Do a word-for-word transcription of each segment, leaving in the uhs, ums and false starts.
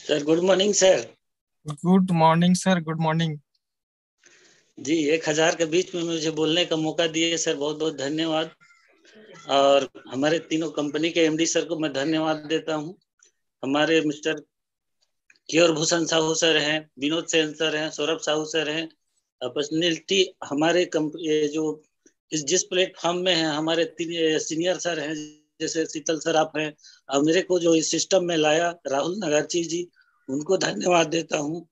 Sir good morning sir. Good morning sir, good morning. जी, एक हजार के बीच में मुझे बोलने का मौका दिए सर, बहुत बहुत धन्यवाद। और हमारे तीनों कंपनी के एमडी सर को मैं धन्यवाद देता हूँ। हमारे मिस्टर कियोर भूषण साहू सर हैं, विनोद सेन सर हैं, सौरभ साहू सर हैं। पर्सनैलिटी हमारे ये जो इस जिस प्लेटफॉर्म में है, हमारे तीन सीनियर सर हैं, जैसे शीतल सर आप हैं, और मेरे को जो इस सिस्टम में लाया राहुल नगाची जी, उनको धन्यवाद देता हूँ।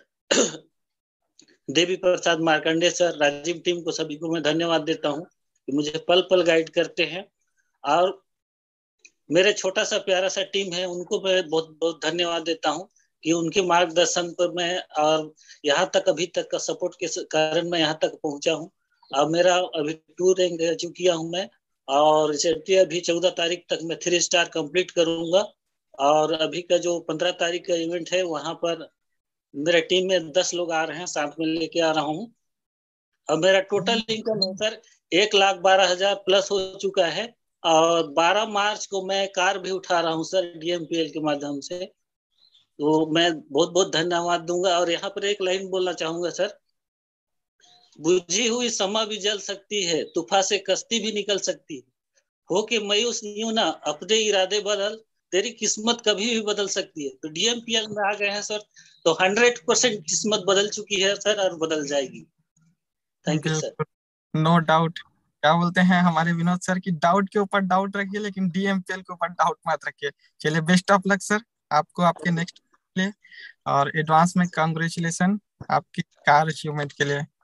देवी प्रसाद मार्कंडे सर, राजीव टीम को, सभी को मैं धन्यवाद देता हूँ कि मुझे पल पल गाइड करते हैं। और मेरे छोटा सा प्यारा सा टीम है, उनको मैं बहुत बहुत धन्यवाद देता हूँ कि उनके मार्गदर्शन पर मैं और यहाँ तक अभी तक का सपोर्ट के कारण मैं यहाँ तक पहुंचा हूँ। अब मेरा अभी टू रैंक अचीव किया हूँ मैं, और अभी चौदह तारीख तक मैं थ्री स्टार कंप्लीट करूंगा। और अभी का जो पंद्रह तारीख का इवेंट है, वहां पर मेरे टीम में दस लोग आ रहे हैं, साथ में लेके आ रहा हूँ। अब मेरा टोटल इनकम है सर एक लाख बारह हजार प्लस हो चुका है। और बारह मार्च को मैं कार भी उठा रहा हूँ सर, डीएमपीएल के माध्यम से। तो मैं बहुत बहुत धन्यवाद दूंगा। और यहाँ पर एक लाइन बोलना चाहूंगा सर, बुझी हुई समा भी जल सकती है, तूफान से कश्ती भी निकल सकती है, हो के मायूस नहीं होना, अपने इरादे बदल, तेरी किस्मत कभी भी बदल सकती है। तो डीएमपीएल में आ गए हैं सर, तो हंड्रेड परसेंट किस्मत बदल चुकी है सर, और बदल जाएगी। Thank you sir. बिल्कुल, नो डाउट। क्या बोलते हैं हमारे विनोद सर की, डाउट के ऊपर डाउट रखिए लेकिन डीएमपीएल के ऊपर डाउट मत रखिए। चलिए, बेस्ट ऑफ लक सर आपको आपके नेक्स्ट लिए। और एडवांस में कांग्रेचुलेशन आपकी कार अचीवमेंट के लिए।